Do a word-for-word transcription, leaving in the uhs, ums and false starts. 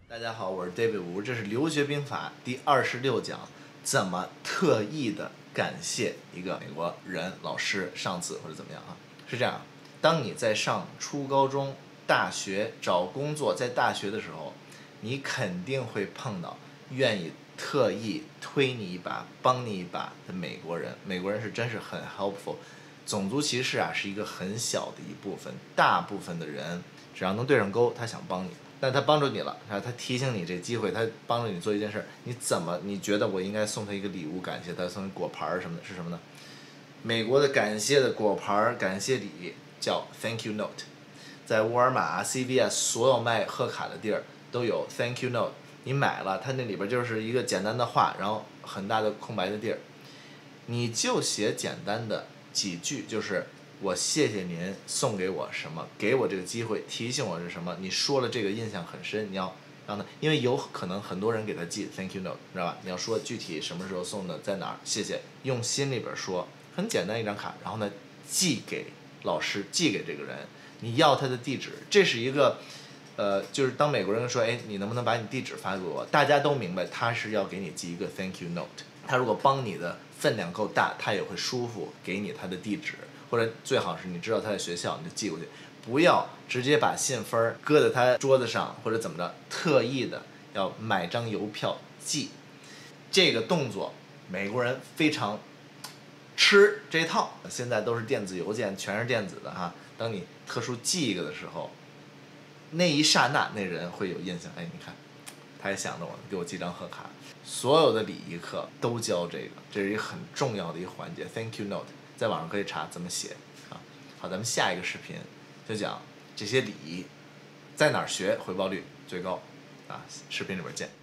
大家好，我是 David 吴，这是留学兵法第二十六讲，怎么特意的感谢一个美国人、老师、上司或者怎么样啊？是这样，当你在上初高中、大学找工作，在大学的时候，你肯定会碰到愿意特意推你一把、帮你一把的美国人。美国人是真是很 helpful。种族歧视啊是一个很小的一部分，大部分的人只要能对上钩，他想帮你。但他帮助你了，然后他提醒你这机会，他帮助你做一件事，你怎么你觉得我应该送他一个礼物感谢他，送果盘什么的，是什么呢？美国的感谢的果盘感谢礼叫 Thank you note， 在沃尔玛、C V S 所有卖贺卡的地儿都有 Thank you note， 你买了，它那里边就是一个简单的话，然后很大的空白的地儿，你就写简单的几句，就是我谢谢您送给我什么，给我这个机会，提醒我是什么。你说了这个印象很深，你要让他，因为有可能很多人给他寄 thank you note， 知道吧？你要说具体什么时候送的，在哪儿，谢谢，用心里边说，很简单一张卡，然后呢寄给老师，寄给这个人，你要他的地址，这是一个。呃，就是当美国人说，哎，你能不能把你地址发给我？大家都明白，他是要给你寄一个 thank you note。他如果帮你的分量够大，他也会舒服给你他的地址，或者最好是你知道他在学校，你就寄过去，不要直接把信封搁在他桌子上或者怎么着，特意的要买张邮票寄。这个动作美国人非常吃这套，现在都是电子邮件，全是电子的哈。当你特殊寄一个的时候，那一刹那那人会有印象，哎，你看他也想着我，给我寄张贺卡。所有的礼仪课都教这个，这是一个很重要的一个环节。Thank you note， 在网上可以查怎么写啊。好，咱们下一个视频就讲这些礼仪在哪儿学回报率最高啊。视频里边见。